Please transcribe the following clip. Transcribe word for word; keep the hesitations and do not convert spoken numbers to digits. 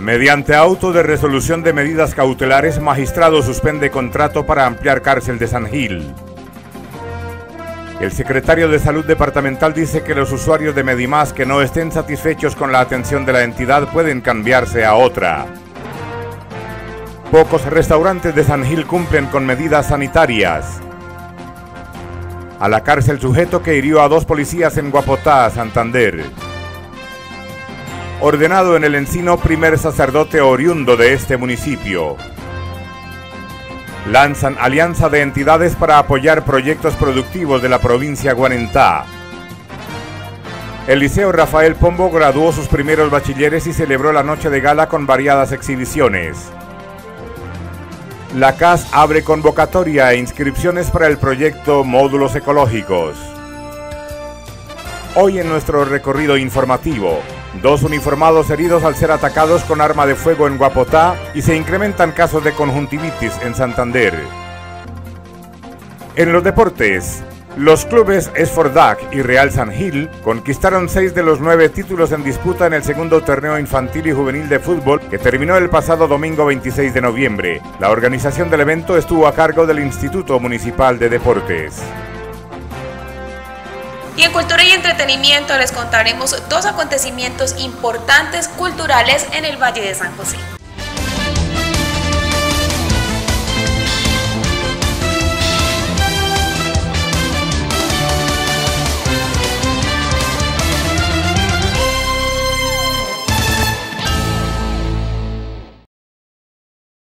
Mediante auto de resolución de medidas cautelares, magistrado suspende contrato para ampliar cárcel de San Gil. El secretario de Salud Departamental dice que los usuarios de Medimás que no estén satisfechos con la atención de la entidad pueden cambiarse a otra. Pocos restaurantes de San Gil cumplen con medidas sanitarias. A la cárcel sujeto que hirió a dos policías en Guapotá, Santander. Ordenado en el Encino primer sacerdote oriundo de este municipio. Lanzan alianza de entidades para apoyar proyectos productivos de la provincia Guanentá. El Liceo Rafael Pombo graduó sus primeros bachilleres y celebró la noche de gala con variadas exhibiciones. La C A S abre convocatoria e inscripciones para el proyecto Módulos Ecológicos. Hoy en nuestro recorrido informativo, dos uniformados heridos al ser atacados con arma de fuego en Guapotá y se incrementan casos de conjuntivitis en Santander. En los deportes, los clubes Esfordac y Real San Gil conquistaron seis de los nueve títulos en disputa en el segundo torneo infantil y juvenil de fútbol que terminó el pasado domingo veintiséis de noviembre. La organización del evento estuvo a cargo del Instituto Municipal de Deportes. Y en Cultura y Entretenimiento les contaremos dos acontecimientos importantes culturales en el Valle de San José.